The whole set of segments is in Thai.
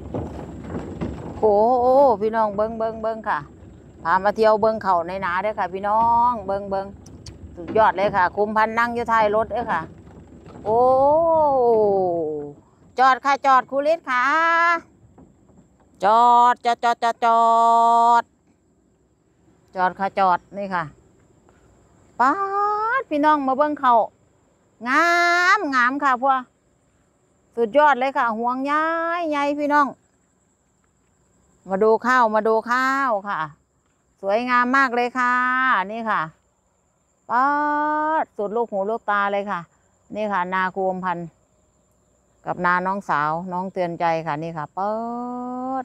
โอ้พี่น้องเบิ้งค่ะพามาเที่ยวเบิ้งเขาในนาเด้อค่ะพี่น้องเบิ้งสุดยอดเลยค่ะคุมพันนั่งอยู่ท้ายรถเด้อค่ะโอ้จอดค่ะจอดครูฤทธิ์ค่ะจอดค่ะจอดนี่ค่ะป๊าดพี่น้องมาเบิ้งเขางามค่ะพวกสุดยอดเลยค่ะห่วงใหญ่พี่น้องมาดูข้าวค่ะสวยงามมากเลยค่ะนี่ค่ะป๊าดสุดลูกหูลูกตาเลยค่ะนี่ค่ะนาครูอมพันธ์กับนาน้องสาวน้องเตือนใจค่ะนี่ค่ะป๊าด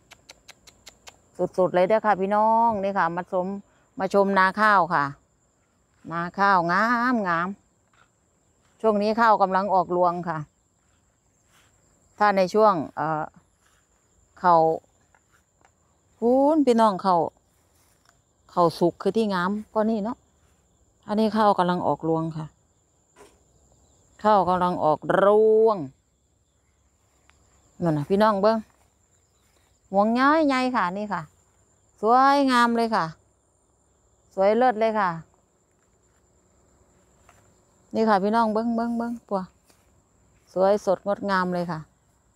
สุดเลยเด้อค่ะพี่น้องนี่ค่ะมาชมนาข้าวค่ะนาข้าวงามช่วงนี้ข้าวกำลังออกรวงค่ะถ้าในช่วงเขาพี่น้องเขาสุกคือที่งามก็นี่เนาะอันนี้ข้าวกำลังออกรวงค่ะข้าวกำลังออกรวงนั่นนะพี่น้องเบิ้งห่วงใหญ่ค่ะนี่ค่ะสวยงามเลยค่ะสวยเลิศเลยค่ะนี่ค่ะพี่น้องเบิ้งปัวสวยสดงดงามเลยค่ะ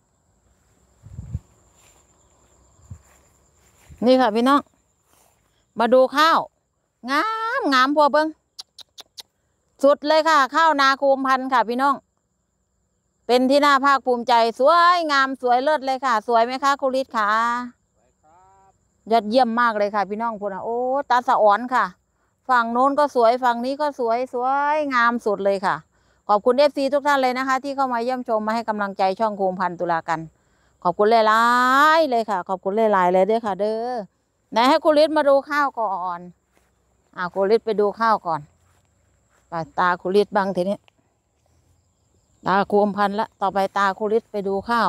นี่ค่ะพี่น้องมาดูข้าวงามพอเบิ้งสุดเลยค่ะข้าวนาครูอมพันธ์ค่ะพี่น้องเป็นที่น่าภาคภูมิใจสวยงามสวยเลิศเลยค่ะสวยไหมคะครูฤทธิ์ค่ะยอดเยี่ยมมากเลยค่ะพี่น้องพูดนะโอ้ตาสะอ่อนค่ะฝั่งโน้นก็สวยฝั่งนี้ก็สวยงามสุดเลยค่ะขอบคุณFCทุกท่านเลยนะคะที่เข้ามาเยี่ยมชมมาให้กำลังใจช่องครูอมพันธ์ตุลากันขอบคุณหลายๆเลยค่ะขอบคุณหลายๆเลยด้วยค่ะเด้อไหนให้ครูฤทธิ์มาดูข้าวก่อนครูฤทธิ์ไปดูข้าวก่อนไปตาครูฤทธิ์บ้างทีนี้ตาครูอมพันธ์ละต่อไปตาครูฤทธิ์ไปดูข้าว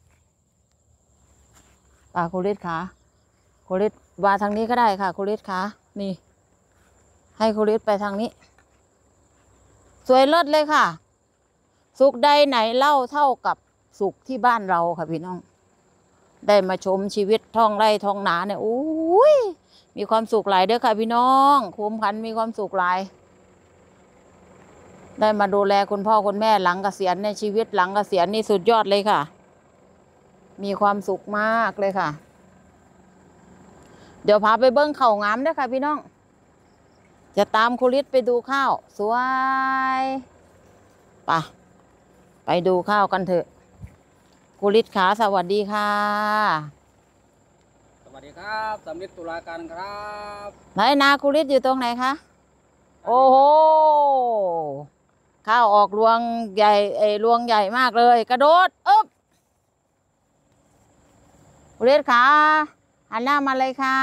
ตาครูฤทธิ์ค่ะครูฤทธิ์วาทางนี้ก็ได้ค่ะครูฤทธิ์ค่ะนี่ให้ครูฤทธิ์ไปทางนี้สวยเลิศเลยค่ะสุขใดไหนเล่าเท่ากับสุขที่บ้านเราค่ะพี่น้องได้มาชมชีวิตท้องไร่ท้องนาเนี่ยอุ้ยมีความสุขหลายเด้อค่ะพี่น้องครูอมพันธ์มีความสุขหลายได้มาดูแลคุณพ่อคุณแม่หลังเกษียณในชีวิตหลังเกษียณนี่สุดยอดเลยค่ะมีความสุขมากเลยค่ะเดี๋ยวพาไปเบิ้งข้าวงามด้วยค่ะพี่น้องจะตามครูฤทธิ์ไปดูข้าวสวยไปดูข้าวกันเถอะครูฤทธิ์ขาสวัสดีค่ะสวัสดีครับสำลิดตุลาการครับไหนนาครูฤทธิ์อยู่ตรงไหนคะโอ้โหข้าวออกรวงใหญ่รวงใหญ่มากเลยกระโดดอึ๊บครูฤทธิ์ขาหันหน้ามาเลยค่ะ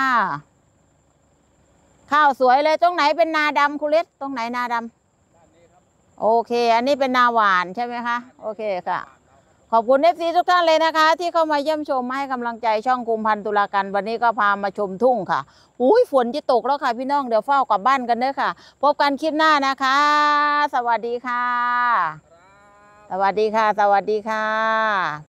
ข้าวสวยเลยตรงไหนเป็นนาดำครูฤทธิ์ตรงไหนนาดำโอเคอันนี้เป็นนาหวานใช่ไหมคะโอเคค่ะขอบคุณFCทุกท่านเลยนะคะที่เข้ามาเยี่ยมชมมาให้กำลังใจช่องครูอมพันธ์ตุลาการวันนี้ก็พามาชมทุ่งค่ะอุ้ยฝนจะตกแล้วค่ะพี่น้องเดี๋ยวเฝ้ากลับบ้านกันเด้อค่ะพบกันคลิปหน้านะคะสวัสดีค่ะสวัสดีค่ะ